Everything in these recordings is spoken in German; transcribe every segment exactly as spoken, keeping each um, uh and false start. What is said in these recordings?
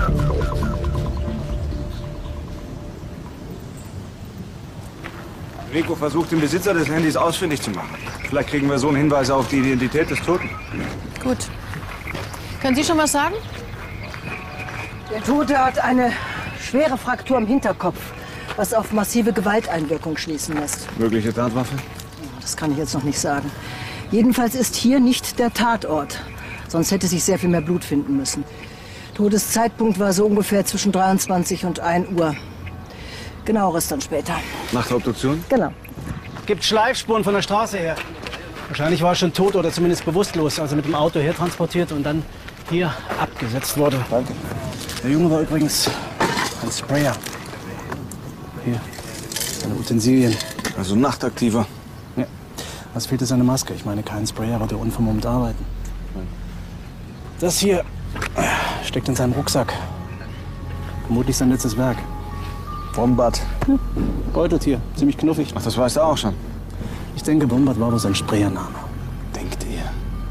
Rico versucht, den Besitzer des Handys ausfindig zu machen. Vielleicht kriegen wir so einen Hinweis auf die Identität des Toten. Gut. Können Sie schon was sagen? Der Tote hat eine schwere Fraktur im Hinterkopf, was auf massive Gewalteinwirkung schließen lässt. Mögliche Tatwaffe? Das kann ich jetzt noch nicht sagen. Jedenfalls ist hier nicht der Tatort. Sonst hätte sich sehr viel mehr Blut finden müssen. Todeszeitpunkt war so ungefähr zwischen dreiundzwanzig und ein Uhr. Genaueres dann später. Nach der Obduktion? Genau. Gibt Schleifspuren von der Straße her. Wahrscheinlich war er schon tot oder zumindest bewusstlos, also mit dem Auto hertransportiert und dann hier abgesetzt wurde. Danke. Der Junge war übrigens ein Sprayer. Hier, seine Utensilien. Also nachtaktiver. Ja. Was fehlte seine Maske? Ich meine, kein Sprayer würde unvermummt arbeiten. Das hier steckt in seinem Rucksack. Vermutlich sein letztes Werk. Wombat. Hm. Beuteltier, ziemlich knuffig. Ach, das weißt du auch schon. Ich denke, Wombat war wohl sein Sprayername. Denkt ihr?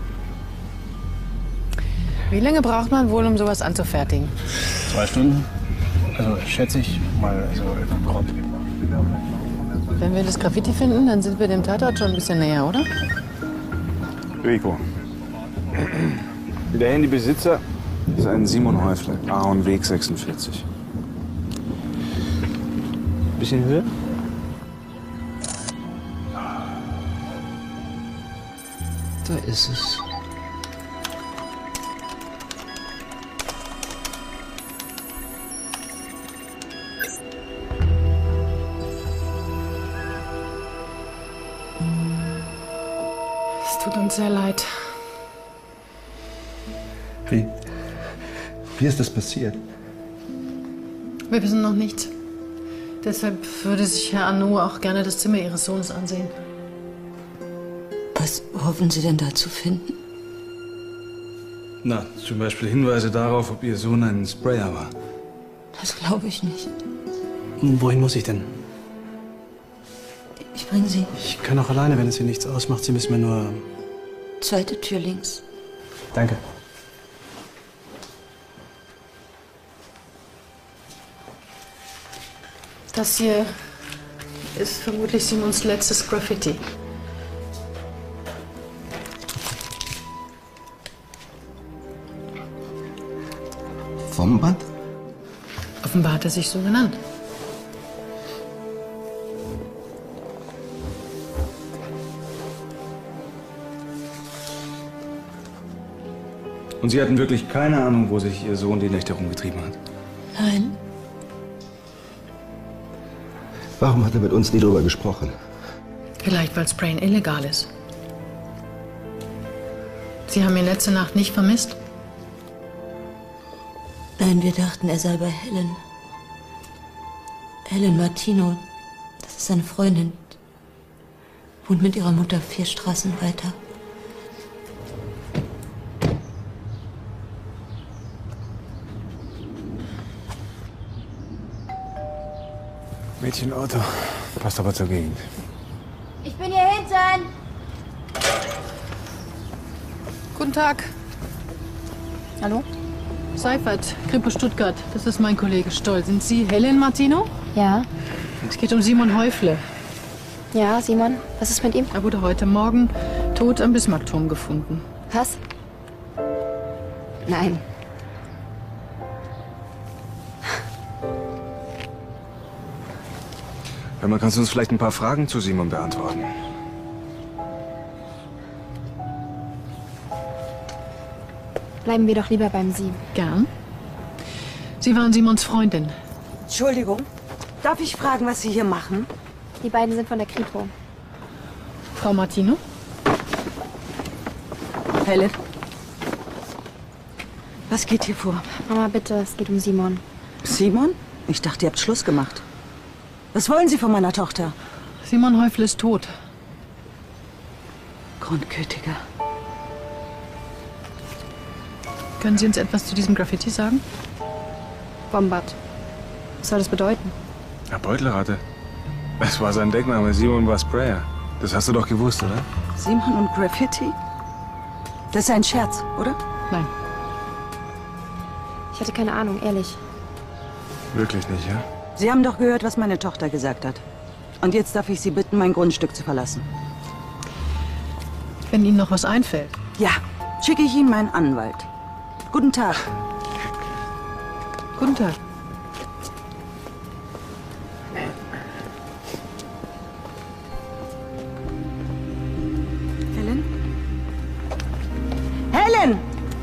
Wie lange braucht man wohl, um sowas anzufertigen? Zwei Stunden. Also schätze ich mal so grob. Wenn wir das Graffiti finden, dann sind wir dem Tatort schon ein bisschen näher, oder? Rico. Der Handybesitzer ist ein Simon Häufle, Ahornweg sechsundvierzig. Bisschen höher? Da ist es. Es tut uns sehr leid. Wie? Wie ist das passiert? Wir wissen noch nichts. Deshalb würde sich Herr Arnaud auch gerne das Zimmer Ihres Sohnes ansehen. Was hoffen Sie denn da zu finden? Na, zum Beispiel Hinweise darauf, ob Ihr Sohn ein Sprayer war. Das glaube ich nicht. Wohin muss ich denn? Ich bringe Sie. Ich kann auch alleine, wenn es hier nichts ausmacht. Sie müssen mir nur... Zweite Tür links. Danke. Das hier ist vermutlich Simons letztes Graffiti. Wombat? Offenbar hat er sich so genannt. Und Sie hatten wirklich keine Ahnung, wo sich Ihr Sohn die Nächte rumgetrieben hat? Nein. Warum hat er mit uns nie drüber gesprochen? Vielleicht, weil Sprayen illegal ist. Sie haben ihn letzte Nacht nicht vermisst? Nein, wir dachten, er sei bei Helen. Helen Martino, das ist seine Freundin. Wohnt mit ihrer Mutter vier Straßen weiter. Mädchenauto. Passt aber zur Gegend. Ich bin hier hinten. Guten Tag. Hallo? Seifert, Kripo Stuttgart. Das ist mein Kollege Stoll. Sind Sie Helen Martino? Ja. Es geht um Simon Häufle. Ja, Simon. Was ist mit ihm? Er wurde heute Morgen tot am Bismarckturm gefunden. Was? Nein. Hör mal, kannst du uns vielleicht ein paar Fragen zu Simon beantworten? Bleiben wir doch lieber beim Sie. Gern. Sie waren Simons Freundin. Entschuldigung, darf ich fragen, was Sie hier machen? Die beiden sind von der Kripo. Frau Martino? Helen? Was geht hier vor? Mama, bitte, es geht um Simon. Simon? Ich dachte, ihr habt Schluss gemacht. Was wollen Sie von meiner Tochter? Simon Häufle ist tot. Grundgütiger. Können Sie uns etwas zu diesem Graffiti sagen? Wombat. Was soll das bedeuten? Ja, Beutelratte. Das war sein Deckname. Simon war Sprayer. Das hast du doch gewusst, oder? Simon und Graffiti? Das ist ein Scherz, oder? Nein. Ich hatte keine Ahnung, ehrlich. Wirklich nicht, ja? Sie haben doch gehört, was meine Tochter gesagt hat. Und jetzt darf ich Sie bitten, mein Grundstück zu verlassen. Wenn Ihnen noch was einfällt. Ja, schicke ich Ihnen meinen Anwalt. Guten Tag. Guten Tag. Helen? Helen!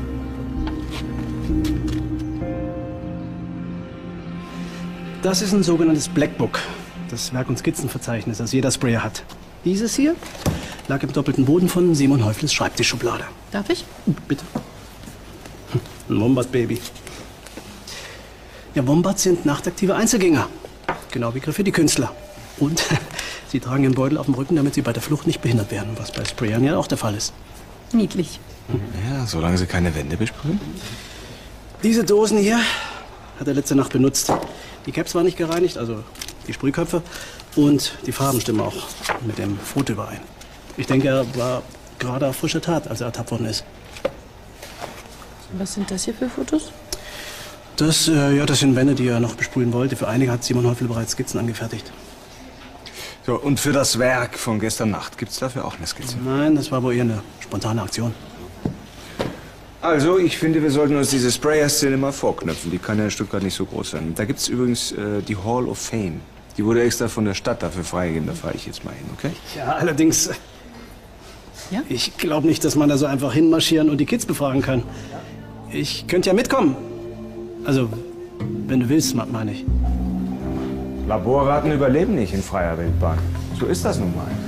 Das ist ein sogenanntes Blackbook. Das Werk- und Skizzenverzeichnis, das jeder Sprayer hat. Dieses hier lag im doppelten Boden von Simon Häufles Schreibtischschublade. Darf ich? Bitte. Ein Wombat-Baby. Ja, Wombats sind nachtaktive Einzelgänger. Genau wie Graffiti-Künstler. Und sie tragen den Beutel auf dem Rücken, damit sie bei der Flucht nicht behindert werden, was bei Sprayern ja auch der Fall ist. Niedlich. Ja, solange sie keine Wände besprühen. Diese Dosen hier hat er letzte Nacht benutzt. Die Caps waren nicht gereinigt, also die Sprühköpfe. Und die Farben stimmen auch mit dem Foto überein. Ich denke, er war gerade auf frischer Tat, als er ertappt worden ist. Was sind das hier für Fotos? Das, äh, ja, das sind Wände, die er noch besprühen wollte. Für einige hat Simon Häufel bereits Skizzen angefertigt. So, und für das Werk von gestern Nacht gibt's dafür auch eine Skizze? Nein, das war wohl eher eine spontane Aktion. Also, ich finde, wir sollten uns diese Sprayer-Szene mal vorknöpfen. Die kann ja in Stuttgart nicht so groß sein. Da gibt's übrigens äh, die Hall of Fame. Die wurde extra von der Stadt dafür freigegeben. Da fahre ich jetzt mal hin, okay? Ja, allerdings... äh, Ja? Ich glaube nicht, dass man da so einfach hinmarschieren und die Kids befragen kann. Ich könnte ja mitkommen. Also, wenn du willst, meine ich. Laborratten überleben nicht in freier Wildbahn. So ist das nun mal.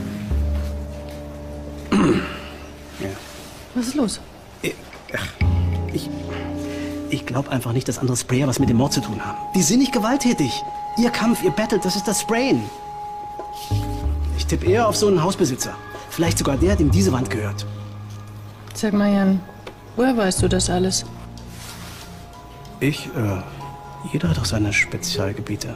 Ja. Was ist los? Ich, ach, ich, ich glaube einfach nicht, dass andere Sprayer was mit dem Mord zu tun haben. Die sind nicht gewalttätig. Ihr Kampf, ihr Battle, das ist das Sprayen. Ich tippe eher auf so einen Hausbesitzer. Vielleicht sogar der, dem diese Wand gehört. Sag mal, Jan, woher weißt du das alles? Ich, äh, jeder hat doch seine Spezialgebiete.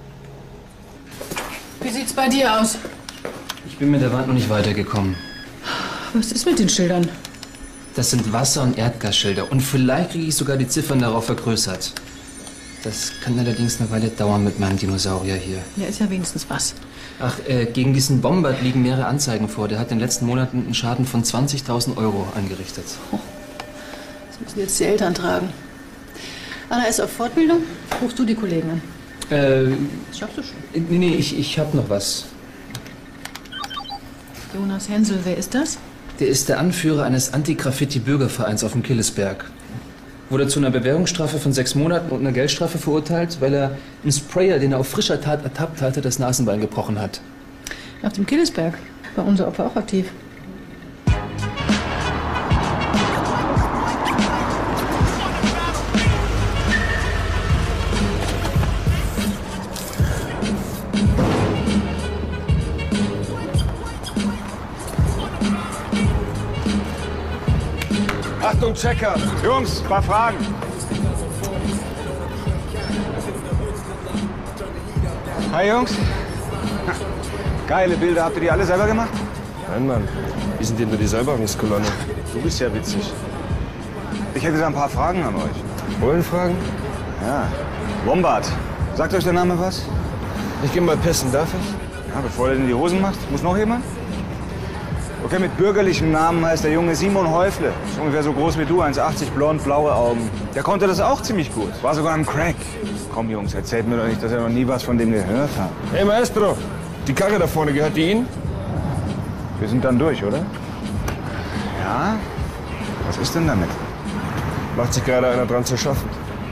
Wie sieht's bei dir aus? Ich bin mit der Wand noch nicht weitergekommen. Was ist mit den Schildern? Das sind Wasser- und Erdgasschilder. Und vielleicht kriege ich sogar die Ziffern darauf vergrößert. Das kann allerdings eine Weile dauern mit meinem Dinosaurier hier. Ja, ist ja wenigstens was. Ach, äh, gegen diesen Bombard liegen mehrere Anzeigen vor. Der hat in den letzten Monaten einen Schaden von zwanzigtausend Euro angerichtet. Oh, das müssen jetzt die Eltern tragen. Anna ist auf Fortbildung. Rufst du die Kollegen an? Äh, Das schaffst du schon. nee, nee, ich, ich hab noch was. Jonas Hensel, wer ist das? Der ist der Anführer eines Anti-Graffiti-Bürgervereins auf dem Killesberg. Wurde zu einer Bewährungsstrafe von sechs Monaten und einer Geldstrafe verurteilt, weil er einen Sprayer, den er auf frischer Tat ertappt hatte, das Nasenbein gebrochen hat. Auf dem Killesberg. War unser Opfer auch aktiv. Achtung, Checker! Jungs, paar Fragen. Hi, Jungs. Geile Bilder. Habt ihr die alle selber gemacht? Nein, Mann. Wir sind in der Säuberungskolonne. Du bist ja witzig. Ich hätte da ein paar Fragen an euch. Wollen Fragen? Ja. Wombat. Sagt euch der Name was? Ich geh mal pissen, darf ich? Ja, bevor ihr in die Hosen macht. Muss noch jemand? Okay, mit bürgerlichem Namen heißt der Junge Simon Häufle. Ist ungefähr so groß wie du, eins achtzig, blond, blaue Augen. Der konnte das auch ziemlich gut. War sogar am Crack. Komm, Jungs, erzählt mir doch nicht, dass ihr noch nie was von dem gehört habt. Hey, Maestro, die Karre da vorne, gehört die Ihnen? Wir sind dann durch, oder? Ja? Was ist denn damit? Macht sich gerade einer dran zu schaffen.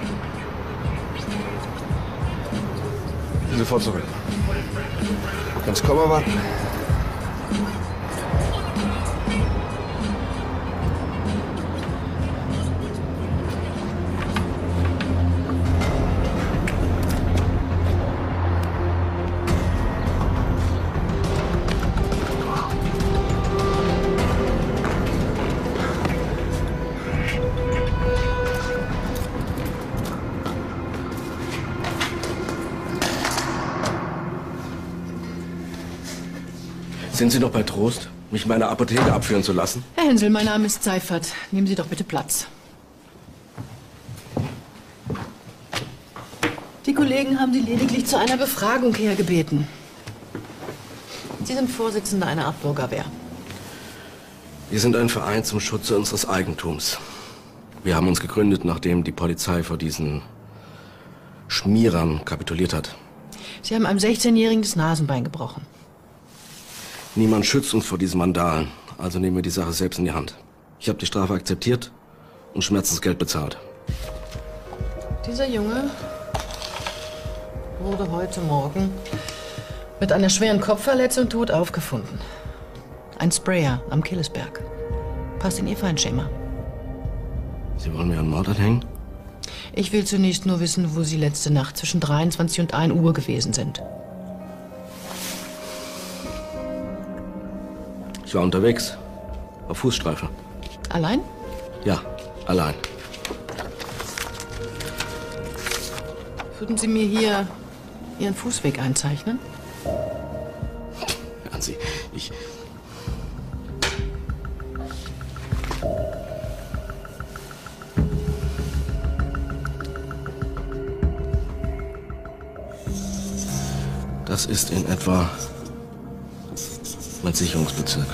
Sofort zurück. Kannst kommen, aber... Sind Sie noch bei Trost, mich in meine Apotheke abführen zu lassen? Herr Hensel, mein Name ist Seifert. Nehmen Sie doch bitte Platz. Kollegen haben Sie lediglich zu einer Befragung hergebeten. Sie sind Vorsitzender einer Art Bürgerwehr. Wir sind ein Verein zum Schutze unseres Eigentums. Wir haben uns gegründet, nachdem die Polizei vor diesen Schmierern kapituliert hat. Sie haben einem sechzehnjährigen das Nasenbein gebrochen. Niemand schützt uns vor diesen Vandalen, also nehmen wir die Sache selbst in die Hand. Ich habe die Strafe akzeptiert und Schmerzensgeld bezahlt. Dieser Junge wurde heute Morgen mit einer schweren Kopfverletzung tot aufgefunden. Ein Sprayer am Killesberg. Passt in Ihr Feindschema. Sie wollen mir einen Mord anhängen? Ich will zunächst nur wissen, wo Sie letzte Nacht zwischen dreiundzwanzig und ein Uhr gewesen sind. Ich war unterwegs. Auf Fußstreife. Allein? Ja, allein. Würden Sie mir hier Ihren Fußweg einzeichnen? Hören Sie, ich... Das ist in etwa mein Sicherungsbezirk.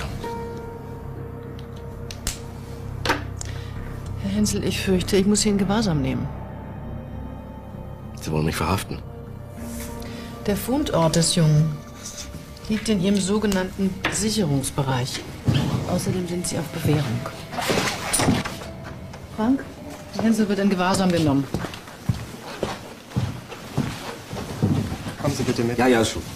Herr Hensel, ich fürchte, ich muss Sie in Gewahrsam nehmen. Sie wollen mich verhaften? Der Fundort des Jungen liegt in Ihrem sogenannten Sicherungsbereich. Außerdem sind Sie auf Bewährung. Frank, Herr Hensel wird in Gewahrsam genommen. Kommen Sie bitte mit. Ja, ja, schon.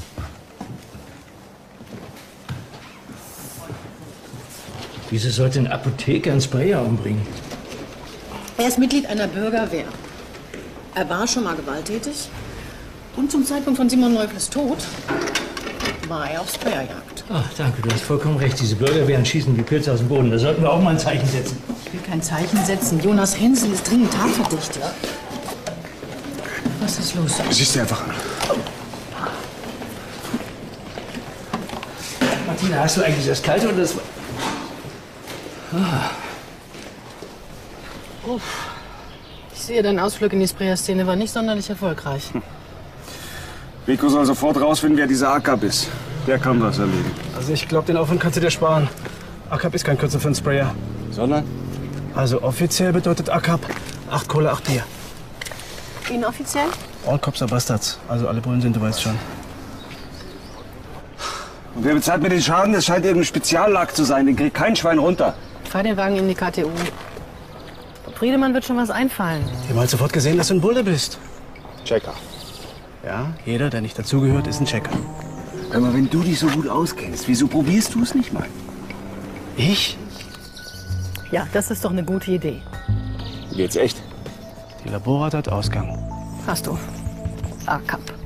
Wieso sollte ein Apotheker einen Sprayer umbringen? Er ist Mitglied einer Bürgerwehr. Er war schon mal gewalttätig. Und zum Zeitpunkt von Simon Neufels Tod war er auf Sprayerjagd. Ach, danke, du hast vollkommen recht. Diese Bürgerwehren schießen wie Pilze aus dem Boden. Da sollten wir auch mal ein Zeichen setzen. Ich will kein Zeichen setzen. Jonas Hensel ist dringend tatverdächtig. Was ist los? Siehst du einfach an. Martina, hast du eigentlich das Kalte oder das... Ah. Uff. Ich sehe, dein Ausflug in die Sprayer-Szene war nicht sonderlich erfolgreich. Hm. Rico soll sofort rausfinden, wer dieser A K A ist. Der kann was erledigen. Also ich glaube, den Aufwand kannst du dir sparen. A K A P ist kein Kürzel für einen Sprayer. Sondern? Also offiziell bedeutet A K A P acht Kohle, acht Bier. Inoffiziell? All Cops are Bastards. Also alle Bullen sind, du weißt schon. Und wer bezahlt mir den Schaden? Das scheint irgendein Speziallack zu sein. Den kriegt kein Schwein runter. Fahr den Wagen in die K T U. Friedemann wird schon was einfallen. Die haben halt sofort gesehen, dass du ein Bulle bist. Checker. Ja, jeder, der nicht dazugehört, ist ein Checker. Hör mal, wenn du dich so gut auskennst, wieso probierst du es nicht mal? Ich? Ja, das ist doch eine gute Idee. Jetzt echt? Die Labor hat Ausgang. Hast du. A K A P.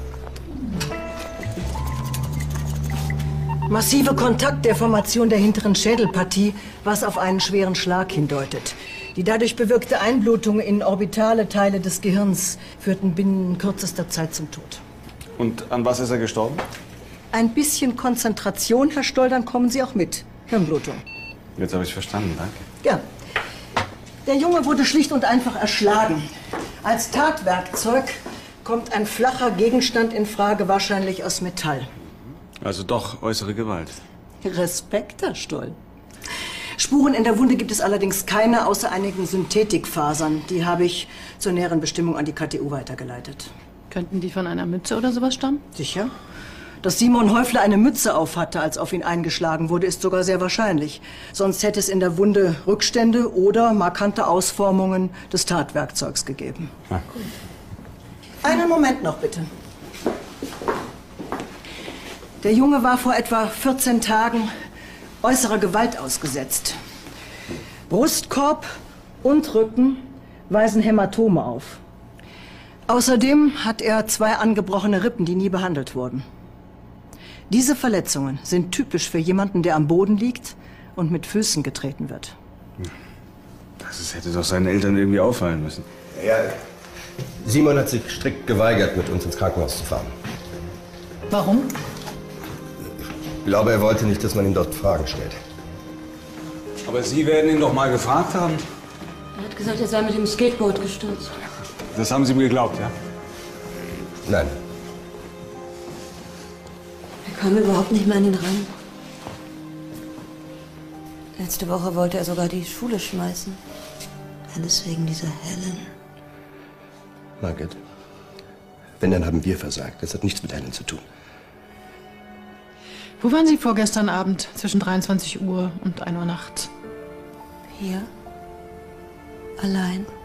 Massive Kontaktdeformation der hinteren Schädelpartie, was auf einen schweren Schlag hindeutet. Die dadurch bewirkte Einblutung in orbitale Teile des Gehirns führten binnen kürzester Zeit zum Tod. Und an was ist er gestorben? Ein bisschen Konzentration, Herr Stoll, dann kommen Sie auch mit. Hirnblutung. Jetzt habe ich verstanden, danke. Ja. Der Junge wurde schlicht und einfach erschlagen. Als Tatwerkzeug kommt ein flacher Gegenstand in Frage, wahrscheinlich aus Metall. Also doch äußere Gewalt. Respekt, Herr Stoll. Spuren in der Wunde gibt es allerdings keine, außer einigen Synthetikfasern. Die habe ich zur näheren Bestimmung an die K T U weitergeleitet. Könnten die von einer Mütze oder sowas stammen? Sicher. Dass Simon Häufler eine Mütze aufhatte, als auf ihn eingeschlagen wurde, ist sogar sehr wahrscheinlich. Sonst hätte es in der Wunde Rückstände oder markante Ausformungen des Tatwerkzeugs gegeben. Ja. Einen Moment noch, bitte. Der Junge war vor etwa vierzehn Tagen äußerer Gewalt ausgesetzt. Brustkorb und Rücken weisen Hämatome auf. Außerdem hat er zwei angebrochene Rippen, die nie behandelt wurden. Diese Verletzungen sind typisch für jemanden, der am Boden liegt und mit Füßen getreten wird. Das hätte doch seinen Eltern irgendwie auffallen müssen. Ja, Simon hat sich strikt geweigert, mit uns ins Krankenhaus zu fahren. Warum? Ich glaube, er wollte nicht, dass man ihm dort Fragen stellt. Aber Sie werden ihn doch mal gefragt haben. Er hat gesagt, er sei mit dem Skateboard gestürzt. Das haben Sie ihm geglaubt, ja? Nein. Er kam überhaupt nicht mehr an den Rang. Letzte Woche wollte er sogar die Schule schmeißen. Alles wegen dieser Helen. Margaret, wenn, dann haben wir versagt. Das hat nichts mit Helen zu tun. Wo waren Sie vorgestern Abend zwischen dreiundzwanzig Uhr und ein Uhr nachts? Hier. Allein.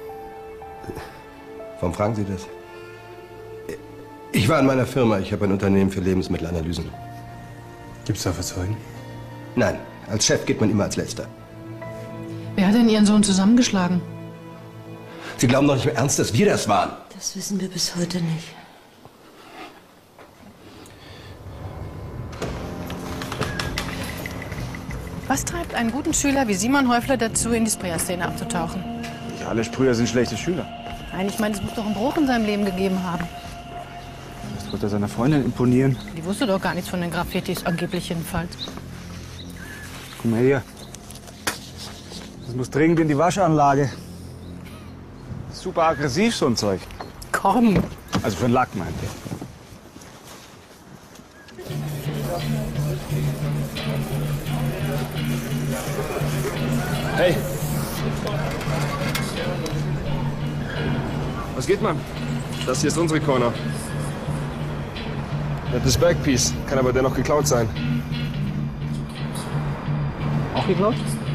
Warum fragen Sie das? Ich war in meiner Firma. Ich habe ein Unternehmen für Lebensmittelanalysen. Gibt's dafür Zeugen? Nein, als Chef geht man immer als Letzter. Wer hat denn Ihren Sohn zusammengeschlagen? Sie glauben doch nicht mehr ernst, dass wir das waren. Das wissen wir bis heute nicht. Was treibt einen guten Schüler wie Simon Häufler dazu, in die Spreer-Szene abzutauchen? Nicht alle Sprüher sind schlechte Schüler. Nein, ich meine, es muss doch einen Bruch in seinem Leben gegeben haben. Das wird er seiner Freundin imponieren. Die wusste doch gar nichts von den Graffitis, angeblich jedenfalls. Guck mal hier. Das muss dringend in die Waschanlage. Super aggressiv, so ein Zeug. Komm. Also für den Lack, meint ihr. Hey! Was geht, Mann? Das hier ist unsere Corner. Nettes Backpiece. Kann aber dennoch geklaut sein. Auch geklaut?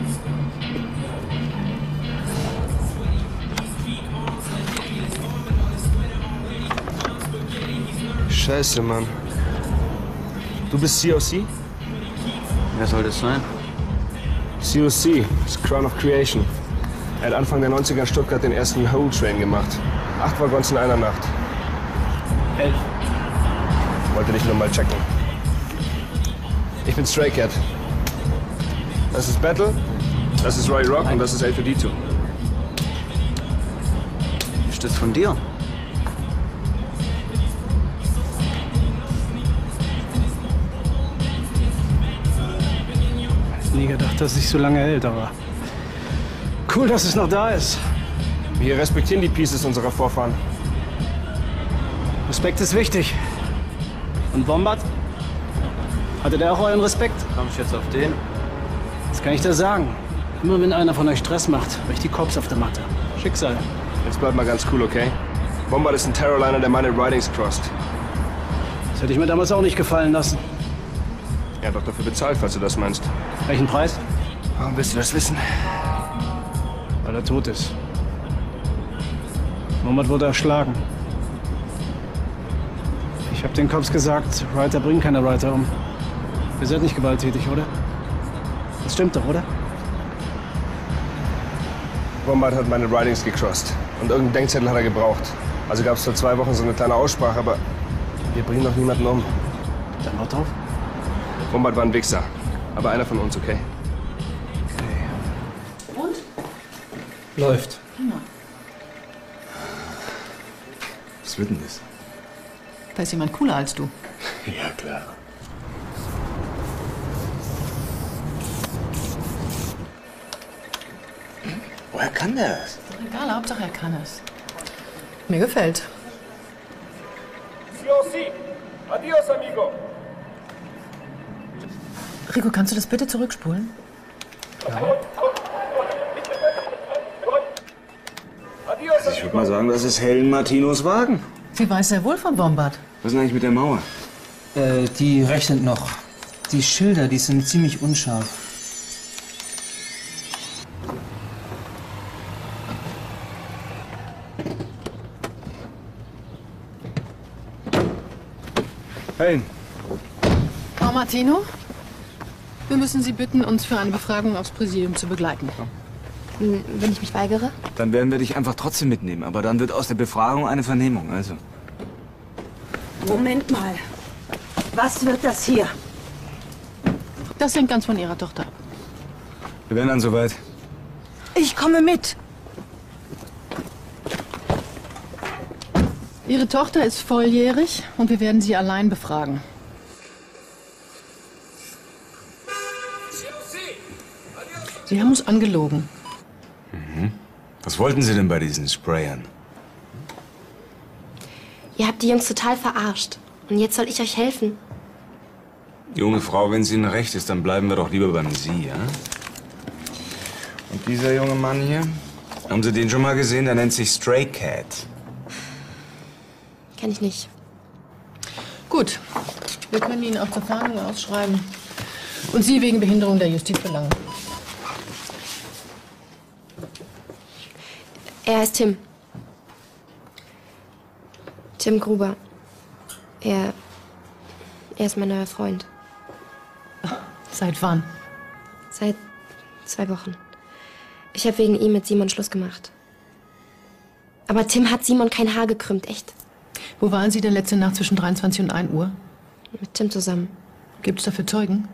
Scheiße, Mann. Du bist C O C? Wer soll das sein? C O C, das Crown of Creation. Er hat Anfang der neunziger in Stuttgart den ersten Whole Train gemacht. Acht Waggons in einer Nacht. Elf. Wollte dich nur mal checken. Ich bin Stray Cat. Das ist Battle, das ist Roy Rock und das ist A für D zwei. Ist das von dir? Nie gedacht, dass es sich so lange hält, aber cool, dass es noch da ist. Wir respektieren die Pieces unserer Vorfahren. Respekt ist wichtig. Und Wombat? Hatte der auch euren Respekt? Komm ich jetzt auf den? Was kann ich da sagen? Immer wenn einer von euch Stress macht, habe ich die Cops auf der Matte. Schicksal. Jetzt bleib mal ganz cool, okay? Wombat ist ein Terrorliner, der meine Ridings crossed. Das hätte ich mir damals auch nicht gefallen lassen. Er hat doch dafür bezahlt, falls du das meinst. Welchen Preis? Warum willst du das wissen? Weil er tot ist. Wombat wurde erschlagen. Ich habe den Cops gesagt, Reiter bringen keine Reiter um. Ihr seid nicht gewalttätig, oder? Das stimmt doch, oder? Wombat hat meine Ridings gecrossed. Und irgendeinen Denkzettel hat er gebraucht. Also gab es vor zwei Wochen so eine kleine Aussprache, aber wir bringen doch niemanden um. Dann haut drauf. Wombat war ein Wichser. Aber einer von uns, okay? Und? Läuft. Prima. Was wird denn das? Da ist jemand cooler als du. Ja, klar. Woher kann der das? Doch egal, Hauptsache er kann es. Mir gefällt. C O C. Adios, amigo. Rico, kannst du das bitte zurückspulen? Also ich würde mal sagen, das ist Helen Martinos Wagen. Sie weiß sehr wohl von Wombat. Was ist denn eigentlich mit der Mauer? Äh, die rechnet noch. Die Schilder, die sind ziemlich unscharf. Helen. Frau Martino, wir müssen Sie bitten, uns für eine Befragung aufs Präsidium zu begleiten. Wenn ich mich weigere? Dann werden wir dich einfach trotzdem mitnehmen. Aber dann wird aus der Befragung eine Vernehmung. Also. Moment mal. Was wird das hier? Das hängt ganz von Ihrer Tochter ab. Wir werden dann soweit. Ich komme mit. Ihre Tochter ist volljährig und wir werden sie allein befragen. Sie haben uns angelogen. Mhm. Was wollten Sie denn bei diesen Sprayern? Ihr habt die Jungs total verarscht. Und jetzt soll ich euch helfen. Junge Frau, wenn sie Ihnen recht ist, dann bleiben wir doch lieber beim Sie, ja? Und dieser junge Mann hier? Haben Sie den schon mal gesehen? Der nennt sich Stray Cat. Kenn ich nicht. Gut. Wir können ihn auch zur Fahndung ausschreiben. Und Sie wegen Behinderung der Justizbelange. Er heißt Tim. Tim Gruber. Er... Er ist mein neuer Freund. Seit wann? Seit zwei Wochen. Ich habe wegen ihm mit Simon Schluss gemacht. Aber Tim hat Simon kein Haar gekrümmt, echt. Wo waren Sie denn letzte Nacht zwischen dreiundzwanzig und ein Uhr? Mit Tim zusammen. Gibt es dafür Zeugen?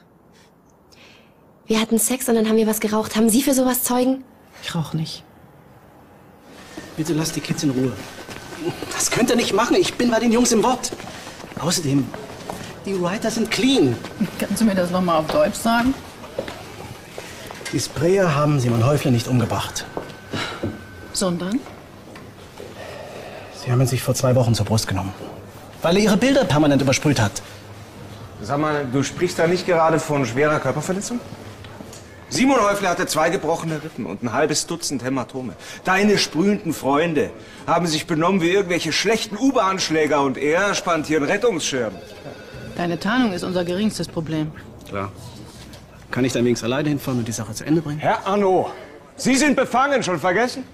Wir hatten Sex und dann haben wir was geraucht. Haben Sie für sowas Zeugen? Ich rauche nicht. Bitte lass die Kids in Ruhe. Das könnt ihr nicht machen. Ich bin bei den Jungs im Wort. Außerdem, die Writer sind clean. Kannst du mir das noch mal auf Deutsch sagen? Die Sprayer haben Simon Häufle nicht umgebracht. Sondern? Sie haben ihn sich vor zwei Wochen zur Brust genommen. Weil er ihre Bilder permanent übersprüht hat. Sag mal, du sprichst da nicht gerade von schwerer Körperverletzung? Simon Häufle hatte zwei gebrochene Rippen und ein halbes Dutzend Hämatome. Deine sprühenden Freunde haben sich benommen wie irgendwelche schlechten U-Bahn-Schläger und er spannt hier einen Rettungsschirm. Deine Tarnung ist unser geringstes Problem. Klar. Kann ich dann wenigstens alleine hinfahren und die Sache zu Ende bringen? Herr Arnaud, Sie sind befangen, schon vergessen?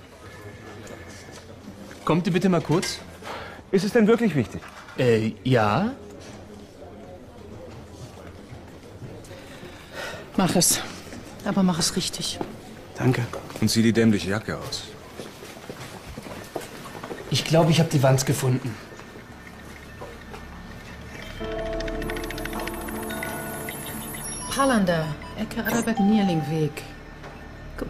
Kommt ihr bitte mal kurz? Ist es denn wirklich wichtig? Äh, ja. Mach es. Aber mach es richtig. Danke. Und zieh die dämliche Jacke aus. Ich glaube, ich habe die Wand gefunden. Pallander, Ecke Adalbert-Nierling-Weg. Gut.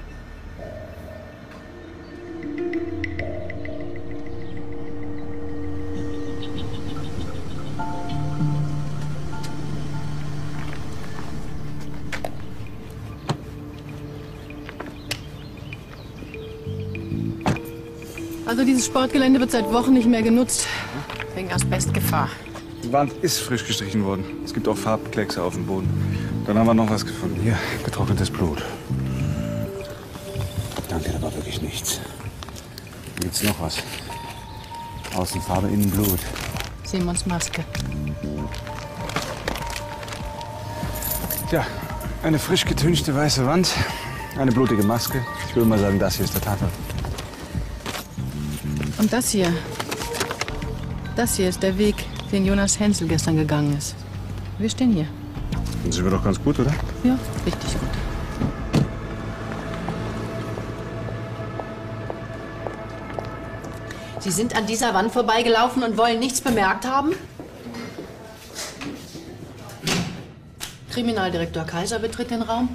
Also dieses Sportgelände wird seit Wochen nicht mehr genutzt. Wegen Asbestgefahr. Die Wand ist frisch gestrichen worden. Es gibt auch Farbkleckse auf dem Boden. Dann haben wir noch was gefunden. Hier, getrocknetes Blut. Danke, da war wirklich nichts. Hier gibt's noch was. Außenfarbe, innen Blut. Simons Maske. Tja, eine frisch getünchte weiße Wand, eine blutige Maske. Ich würde mal sagen, das hier ist der Tatort. Und das hier, das hier ist der Weg, den Jonas Hensel gestern gegangen ist. Wir stehen hier. Dann sind wir doch ganz gut, oder? Ja, richtig gut. Sie sind an dieser Wand vorbeigelaufen und wollen nichts bemerkt haben? Kriminaldirektor Kaiser betritt den Raum.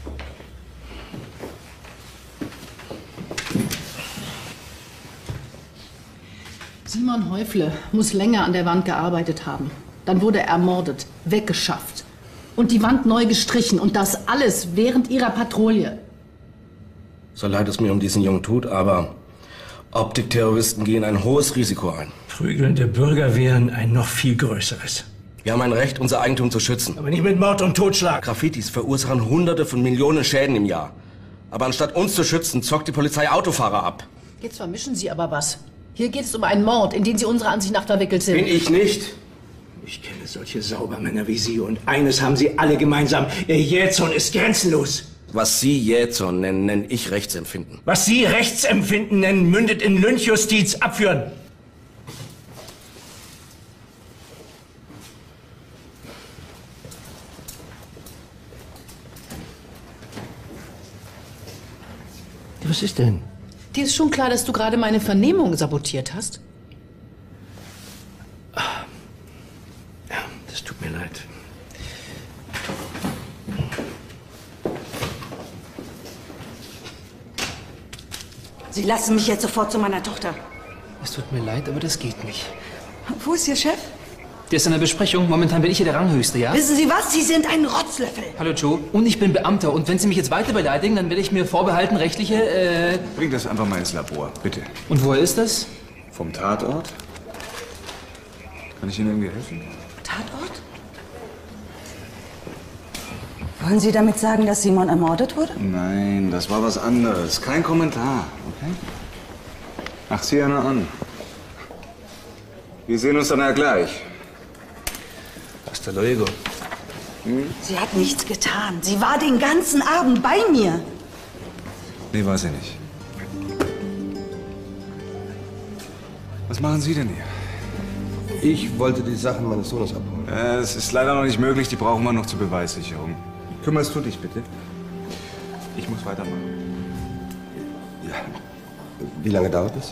Simon Häufle muss länger an der Wand gearbeitet haben. Dann wurde er ermordet, weggeschafft und die Wand neu gestrichen. Und das alles während ihrer Patrouille. So leid es mir um diesen Jungen tut, aber Optikterroristen gehen ein hohes Risiko ein. Prügeln der Bürger wären ein noch viel größeres. Wir haben ein Recht, unser Eigentum zu schützen. Aber nicht mit Mord und Totschlag. Graffitis verursachen Hunderte von Millionen Schäden im Jahr. Aber anstatt uns zu schützen, zockt die Polizei Autofahrer ab. Jetzt vermischen Sie aber was. Hier geht es um einen Mord, in den Sie unserer Ansicht nach verwickelt sind. Bin ich nicht. Ich kenne solche Saubermänner wie Sie und eines haben Sie alle gemeinsam. Ihr Jähzorn ist grenzenlos. Was Sie Jähzorn nennen, nenne ich Rechtsempfinden. Was Sie Rechtsempfinden nennen, mündet in Lynchjustiz. Abführen. Was ist denn? Dir ist schon klar, dass du gerade meine Vernehmung sabotiert hast? Ja, das tut mir leid. Sie lassen mich jetzt sofort zu meiner Tochter. Es tut mir leid, aber das geht nicht. Wo ist Ihr Chef? Der ist in der Besprechung. Momentan bin ich hier der Ranghöchste, ja? Wissen Sie was? Sie sind ein Rotzlöffel. Hallo Joe. Und ich bin Beamter. Und wenn Sie mich jetzt weiter beleidigen, dann werde ich mir vorbehalten, rechtliche, äh... Bring das einfach mal ins Labor, bitte. Und woher ist das? Vom Tatort. Kann ich Ihnen irgendwie helfen? Tatort? Wollen Sie damit sagen, dass Simon ermordet wurde? Nein, das war was anderes. Kein Kommentar, okay? Ach, sieh einer an. Wir sehen uns dann ja gleich. Hasta luego. Hm? Sie hat nichts getan. Sie war den ganzen Abend bei mir. Nee, weiß ich nicht. Was machen Sie denn hier? Ich wollte die Sachen meines Sohnes abholen. Äh, es ist leider noch nicht möglich. Die brauchen wir noch zur Beweissicherung. Kümmerst du dich bitte? Ich muss weitermachen. Ja. Wie lange dauert es?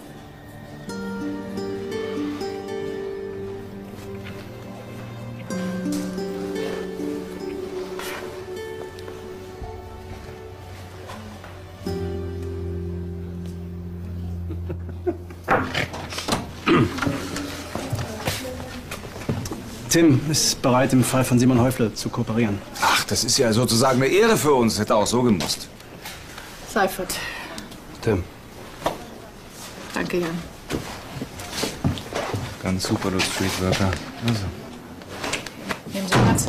Tim ist bereit, im Fall von Simon Häufle zu kooperieren. Ach, das ist ja sozusagen eine Ehre für uns. Hätte auch so gemusst. Seifert. Tim. Danke, Jan. Ganz super, du Streetworker. Also. Nehmen Sie Platz.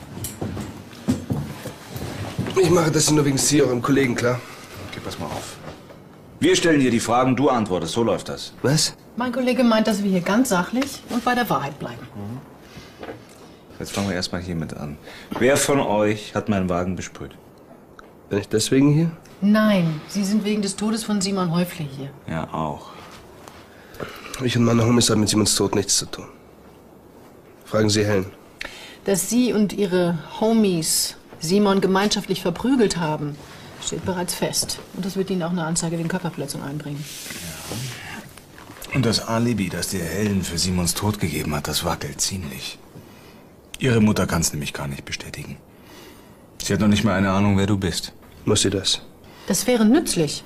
Ich mache das nur wegen Sie, eurem Kollegen, klar? Okay, pass mal auf. Wir stellen dir die Fragen, du antwortest. So läuft das. Was? Mein Kollege meint, dass wir hier ganz sachlich und bei der Wahrheit bleiben. Jetzt fangen wir erstmal hiermit an. Wer von euch hat meinen Wagen besprüht? Bin ich deswegen hier? Nein, Sie sind wegen des Todes von Simon Häufle hier. Ja, auch. Ich und meine Homies haben mit Simons Tod nichts zu tun. Fragen Sie Helen. Dass Sie und Ihre Homies Simon gemeinschaftlich verprügelt haben, steht bereits fest. Und das wird Ihnen auch eine Anzeige wegen Körperverletzung einbringen. Ja. Und das Alibi, das dir Helen für Simons Tod gegeben hat, das wackelt ziemlich. Ihre Mutter kann es nämlich gar nicht bestätigen. Sie hat noch nicht mal eine Ahnung, wer du bist. Muss sie das? Das wäre nützlich.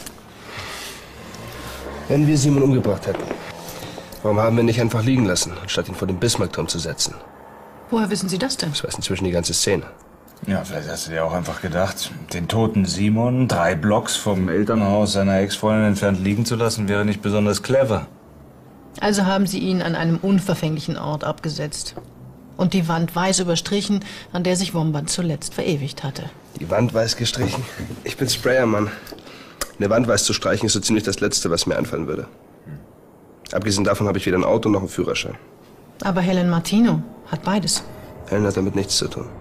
Wenn wir Simon umgebracht hätten, warum haben wir ihn nicht einfach liegen lassen, anstatt ihn vor den Bismarckturm zu setzen? Woher wissen Sie das denn? Das weiß inzwischen die ganze Szene. Ja, vielleicht hast du dir auch einfach gedacht, den toten Simon drei Blocks vom Elternhaus seiner Ex-Freundin entfernt liegen zu lassen, wäre nicht besonders clever. Also haben Sie ihn an einem unverfänglichen Ort abgesetzt. Und die Wand weiß überstrichen, an der sich Wombat zuletzt verewigt hatte. Die Wand weiß gestrichen? Ich bin Sprayermann. Eine Wand weiß zu streichen ist so ziemlich das Letzte, was mir einfallen würde. Abgesehen davon habe ich weder ein Auto noch einen Führerschein. Aber Helen Martino hat beides. Helen hat damit nichts zu tun.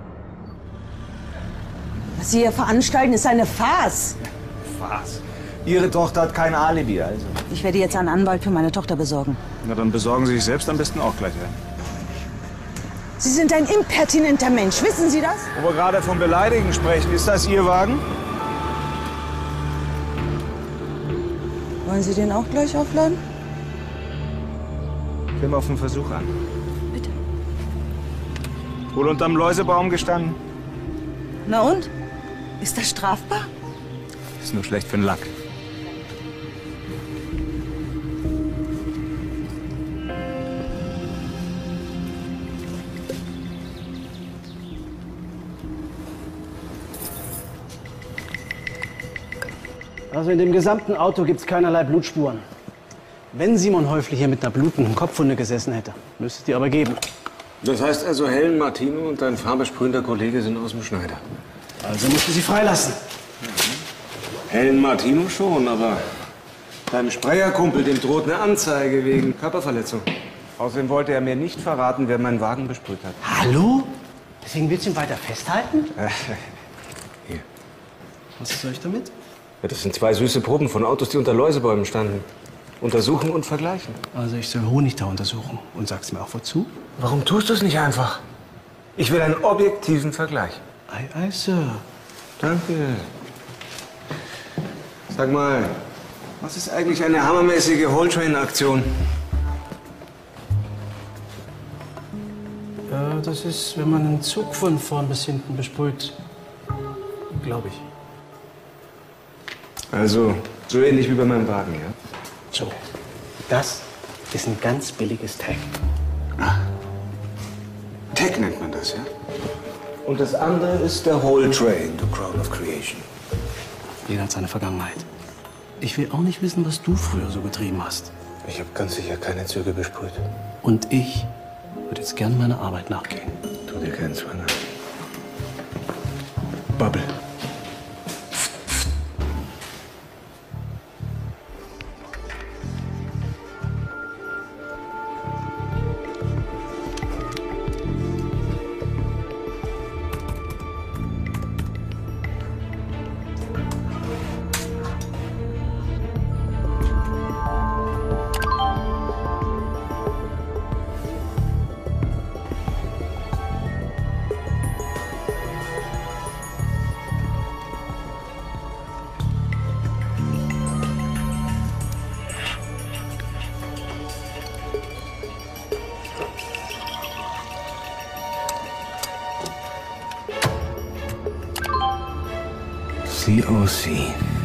Was Sie hier veranstalten, ist eine Farce. Farce? Ihre Tochter hat kein Alibi, also. Ich werde jetzt einen Anwalt für meine Tochter besorgen. Na, dann besorgen Sie sich selbst am besten auch gleich einen. Sie sind ein impertinenter Mensch, wissen Sie das? Wo wir gerade vom Beleidigen sprechen, ist das Ihr Wagen? Wollen Sie den auch gleich aufladen? Ich nehme auf den Versuch an. Bitte. Wohl unterm Läusebaum gestanden? Na und? Ist das strafbar? Ist nur schlecht für den Lack. Also in dem gesamten Auto gibt es keinerlei Blutspuren. Wenn Simon Häufle hier mit einer blutenden Kopfwunde gesessen hätte, müsste es die aber geben. Das heißt also, Helen Martino und dein farbesprühender Kollege sind aus dem Schneider. Also musst du sie freilassen. Helen Martino schon, aber deinem Sprayerkumpel, dem droht eine Anzeige wegen Körperverletzung. Außerdem wollte er mir nicht verraten, wer meinen Wagen besprüht hat. Hallo? Deswegen willst du ihn weiter festhalten? Hier. Was soll ich damit? Ja, das sind zwei süße Proben von Autos, die unter Läusebäumen standen. Untersuchen und vergleichen. Also ich soll Honig da untersuchen. Und sagst mir auch wozu? Warum tust du es nicht einfach? Ich will einen objektiven Vergleich. Ei, ei, Sir. Danke. Sag mal, was ist eigentlich eine hammermäßige Whole-Train-Aktion? Ja, das ist, wenn man einen Zug von vorn bis hinten besprüht. Glaube ich. Also, so ähnlich wie bei meinem Wagen, ja? So, das ist ein ganz billiges Tag. Ah. Tag nennt man das, ja? Und das andere ist der Whole Train, the Crown of Creation. Jeder hat seine Vergangenheit. Ich will auch nicht wissen, was du früher so getrieben hast. Ich habe ganz sicher keine Züge besprüht. Und ich würde jetzt gern meiner Arbeit nachgehen. Tu dir keinen Zwang an. Bubble. C O C.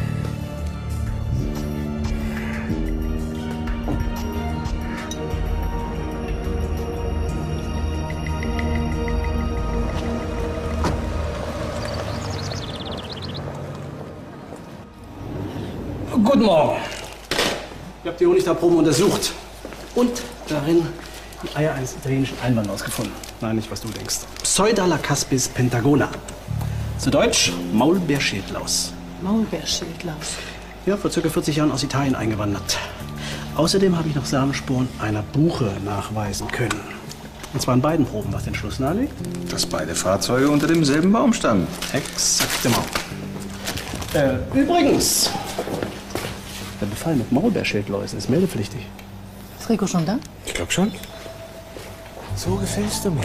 Guten Morgen. Ich habe die Honigdachproben untersucht. Und darin die Eier eines italienischen Einwanderers gefunden. Nein, nicht was du denkst. Pseudalacaspis pentagona. Zu Deutsch Maulbeerschildlaus. Maulbeerschildlaus. Ja, vor circa vierzig Jahren aus Italien eingewandert. Außerdem habe ich noch Samenspuren einer Buche nachweisen können. Und zwar in beiden Proben, was den Schluss nahelegt. Dass beide Fahrzeuge unter demselben Baum standen. Exakt immer. Äh, übrigens, der Befall mit Maulbeerschildläusen ist meldepflichtig. Ist Rico schon da? Ich glaube schon. So gefällst du mir.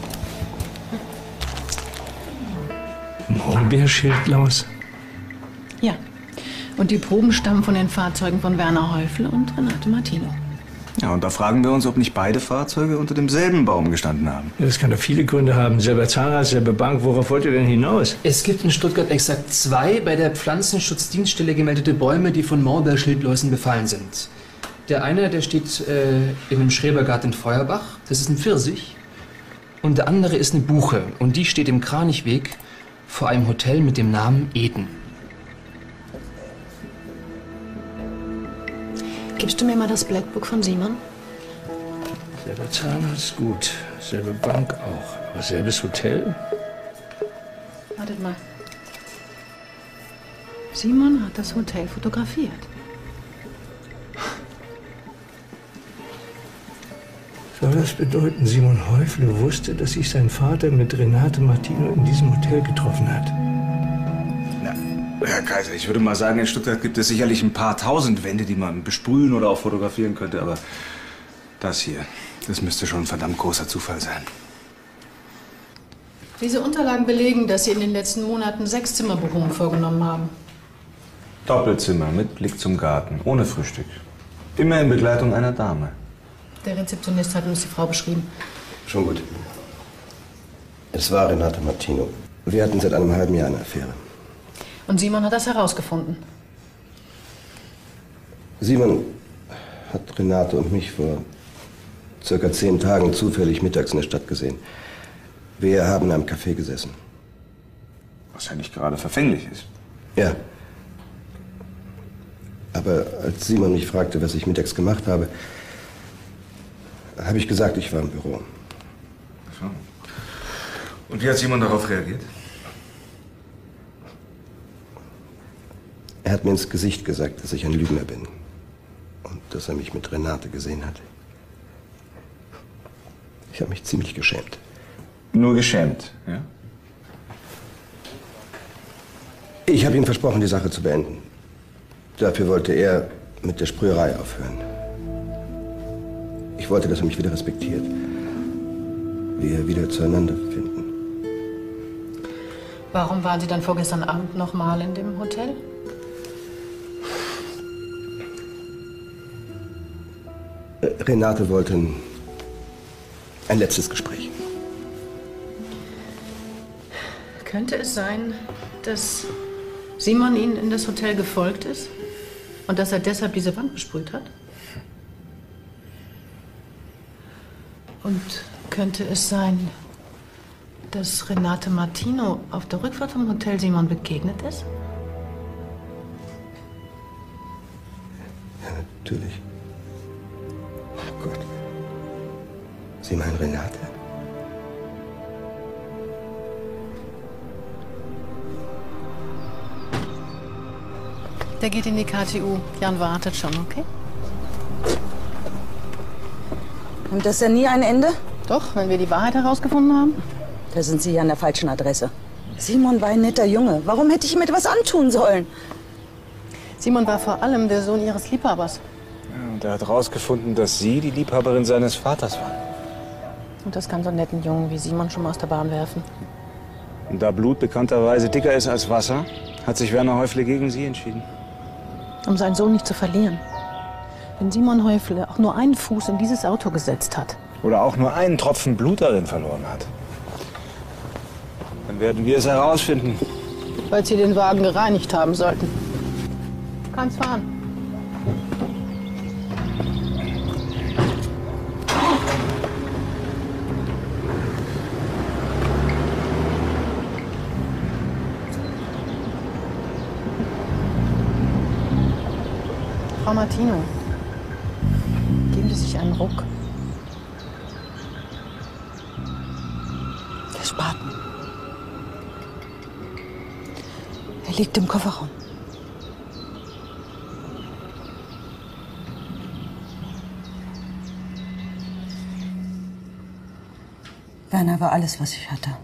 Maulbeerschildlaus? Ja. Und die Proben stammen von den Fahrzeugen von Werner Häufle und Renate Martino. Ja, und da fragen wir uns, ob nicht beide Fahrzeuge unter demselben Baum gestanden haben. Das kann doch viele Gründe haben. Selber Zahnarzt, selber Bank. Worauf wollt ihr denn hinaus? Es gibt in Stuttgart exakt zwei bei der Pflanzenschutzdienststelle gemeldete Bäume, die von Maulbeerschildläusen befallen sind. Der eine, der steht äh, in einem Schrebergarten in Feuerbach. Das ist ein Pfirsich. Und der andere ist eine Buche. Und die steht im Kranichweg vor einem Hotel mit dem Namen Eden. Gibst du mir mal das Blackbook von Simon? Selber Zahnarzt, gut. Selbe Bank auch. Aber selbes Hotel? Wartet mal. Simon hat das Hotel fotografiert. Soll das bedeuten, Simon Häufle wusste, dass sich sein Vater mit Renate Martino in diesem Hotel getroffen hat? Na, Herr Kaiser, ich würde mal sagen, in Stuttgart gibt es sicherlich ein paar tausend Wände, die man besprühen oder auch fotografieren könnte, aber das hier, das müsste schon ein verdammt großer Zufall sein. Diese Unterlagen belegen, dass Sie in den letzten Monaten sechs Zimmerbuchungen vorgenommen haben. Doppelzimmer mit Blick zum Garten, ohne Frühstück. Immer in Begleitung einer Dame. Der Rezeptionist hat uns die Frau beschrieben. Schon gut. Es war Renate Martino. Wir hatten seit einem halben Jahr eine Affäre. Und Simon hat das herausgefunden. Simon hat Renate und mich vor circa zehn Tagen zufällig mittags in der Stadt gesehen. Wir haben in einem Café gesessen. Was ja nicht gerade verfänglich ist. Ja. Aber als Simon mich fragte, was ich mittags gemacht habe, habe ich gesagt, ich war im Büro. So. Und wie hat Simon darauf reagiert? Er hat mir ins Gesicht gesagt, dass ich ein Lügner bin. Und dass er mich mit Renate gesehen hat. Ich habe mich ziemlich geschämt. Nur geschämt, ja? Ich habe ihm versprochen, die Sache zu beenden. Dafür wollte er mit der Sprüherei aufhören. Ich wollte, dass er mich wieder respektiert. Wir wieder zueinander finden. Warum waren Sie dann vorgestern Abend noch mal in dem Hotel? Renate wollte ein, ein letztes Gespräch. Könnte es sein, dass Simon Ihnen in das Hotel gefolgt ist? Und dass er deshalb diese Wand besprüht hat? Und könnte es sein, dass Renate Martino auf der Rückfahrt vom Hotel Simon begegnet ist? Ja, natürlich. Sie meinen Renate? Der geht in die K T U. Jan wartet schon, okay? Nimmt das denn nie ein Ende? Doch, wenn wir die Wahrheit herausgefunden haben. Da sind Sie ja an der falschen Adresse. Simon war ein netter Junge. Warum hätte ich ihm etwas antun sollen? Simon war vor allem der Sohn Ihres Liebhabers. Ja, und er hat herausgefunden, dass Sie die Liebhaberin seines Vaters waren. Und das kann so einen netten Jungen wie Simon schon mal aus der Bahn werfen. Und da Blut bekannterweise dicker ist als Wasser, hat sich Werner Häufle gegen Sie entschieden. Um seinen Sohn nicht zu verlieren. Wenn Simon Häufle auch nur einen Fuß in dieses Auto gesetzt hat. Oder auch nur einen Tropfen Blut darin verloren hat. Dann werden wir es herausfinden. Weil Sie den Wagen gereinigt haben sollten. Du kannst fahren. Frau Martino, geben Sie sich einen Ruck. Der Spaten. Er liegt im Kofferraum. Werner war alles, was ich hatte.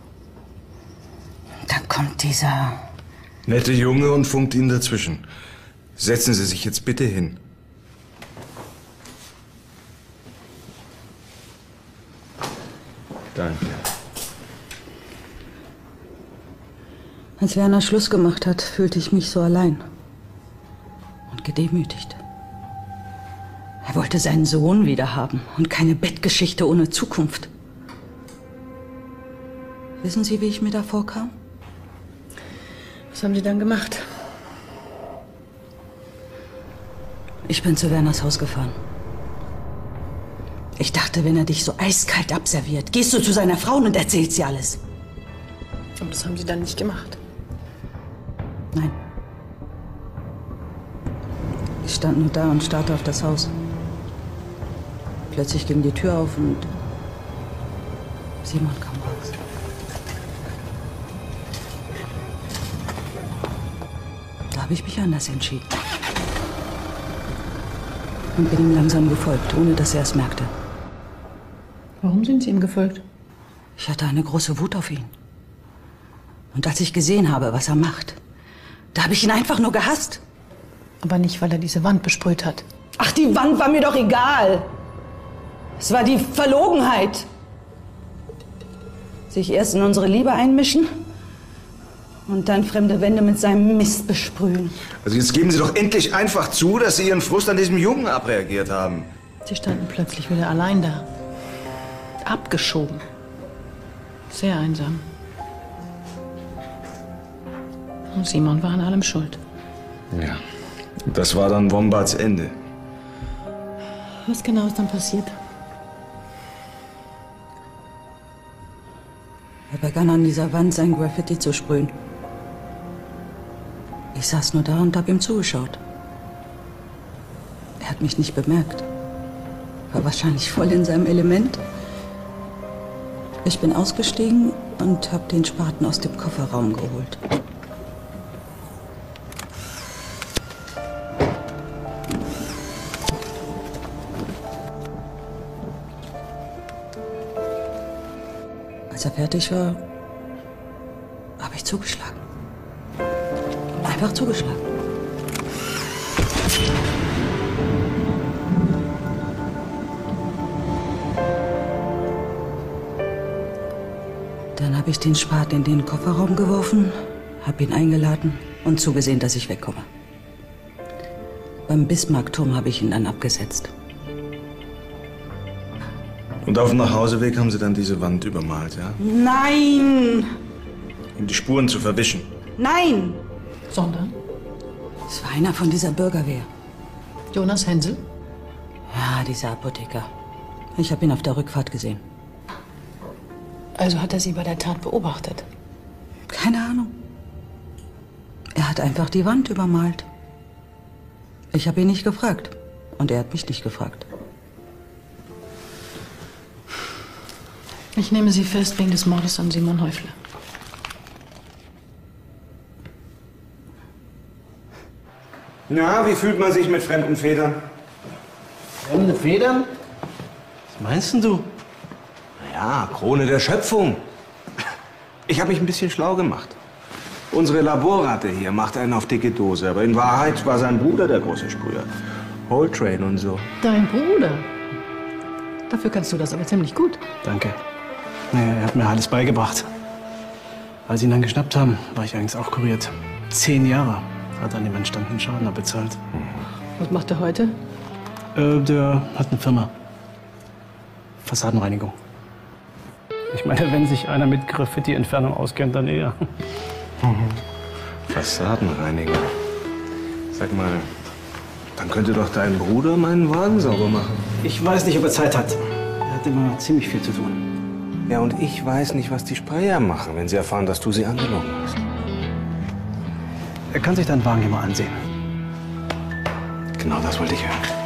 Dann kommt dieser... Nette Junge und funkt Ihnen dazwischen. Setzen Sie sich jetzt bitte hin. Danke. Als Werner Schluss gemacht hat, fühlte ich mich so allein und gedemütigt. Er wollte seinen Sohn wiederhaben und keine Bettgeschichte ohne Zukunft. Wissen Sie, wie ich mir da vorkam? Was haben Sie dann gemacht? Ich bin zu Werners Haus gefahren. Ich dachte, wenn er dich so eiskalt abserviert, gehst du zu seiner Frau und erzählst ihr alles. Aber das haben Sie dann nicht gemacht. Nein. Ich stand nur da und starrte auf das Haus. Plötzlich ging die Tür auf und Simon kam raus. Da habe ich mich anders entschieden. Und bin ihm langsam gefolgt, ohne dass er es merkte. Warum sind Sie ihm gefolgt? Ich hatte eine große Wut auf ihn. Und als ich gesehen habe, was er macht, da habe ich ihn einfach nur gehasst. Aber nicht, weil er diese Wand besprüht hat. Ach, die Wand war mir doch egal. Es war die Verlogenheit. Sich erst in unsere Liebe einmischen und dann fremde Wände mit seinem Mist besprühen. Also jetzt geben Sie doch endlich einfach zu, dass Sie Ihren Frust an diesem Jungen abreagiert haben. Sie standen plötzlich wieder allein da. Abgeschoben. Sehr einsam. Und Simon war an allem schuld. Ja. Und das war dann Wombards Ende. Was genau ist dann passiert? Er begann an dieser Wand sein Graffiti zu sprühen. Ich saß nur da und hab ihm zugeschaut. Er hat mich nicht bemerkt. War wahrscheinlich voll in seinem Element. Ich bin ausgestiegen und hab den Spaten aus dem Kofferraum geholt. Als er fertig war, habe ich zugeschlagen. Einfach zugeschlagen. Dann habe ich den Spaten in den Kofferraum geworfen, habe ihn eingeladen und zugesehen, dass ich wegkomme. Beim Bismarckturm habe ich ihn dann abgesetzt. Und auf dem Nachhauseweg haben Sie dann diese Wand übermalt, ja? Nein! Um die Spuren zu verwischen. Nein! Sondern? Es war einer von dieser Bürgerwehr. Jonas Hensel? Ja, dieser Apotheker. Ich habe ihn auf der Rückfahrt gesehen. Also hat er Sie bei der Tat beobachtet? Keine Ahnung. Er hat einfach die Wand übermalt. Ich habe ihn nicht gefragt. Und er hat mich nicht gefragt. Ich nehme Sie fest wegen des Mordes an Simon Häufle. Na, wie fühlt man sich mit fremden Federn? Fremde Federn? Was meinst denn du? Ja, Krone der Schöpfung. Ich habe mich ein bisschen schlau gemacht. Unsere Laborratte hier macht einen auf dicke Dose, aber in Wahrheit war sein Bruder der große Sprüher. Whole Train und so. Dein Bruder? Dafür kannst du das aber ziemlich gut. Danke. Naja, er hat mir alles beigebracht. Als sie ihn dann geschnappt haben, war ich eigentlich auch kuriert. Zehn Jahre hat er an dem entstandenen Schaden abbezahlt. Was macht er heute? Äh, der hat eine Firma. Fassadenreinigung. Ich meine, wenn sich einer mit Graffiti-Entfernung auskennt, dann eher. Fassadenreiniger. Sag mal, dann könnte doch dein Bruder meinen Wagen sauber machen. Ich weiß nicht, ob er Zeit hat. Er hat immer ziemlich viel zu tun. Ja, und ich weiß nicht, was die Sprayer machen, wenn sie erfahren, dass du sie angelogen hast. Er kann sich deinen Wagen hier mal ansehen. Genau das wollte ich hören.